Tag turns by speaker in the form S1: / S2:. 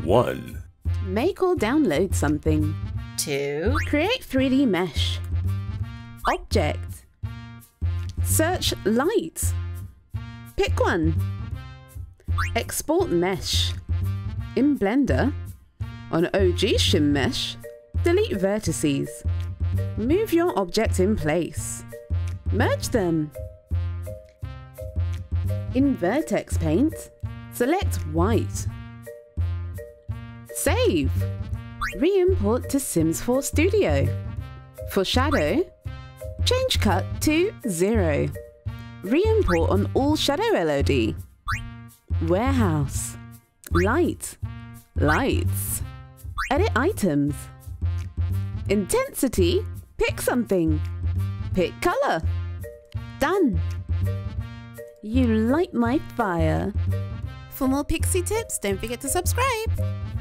S1: 1.
S2: Make or download something.
S3: 2.
S2: Create 3D mesh. Object. Search light. Pick one. Export mesh. In Blender, on OG shim mesh, delete vertices. Move your object in place. Merge them. In Vertex Paint, select white. Save. Re-import to Sims 4 Studio. For shadow, change cut to 0. Re-import on all shadow LOD. Warehouse. Light. Lights. Edit items. Intensity. Pick something. Pick color. Done. You light my fire. For more Pixie tips, don't forget to subscribe.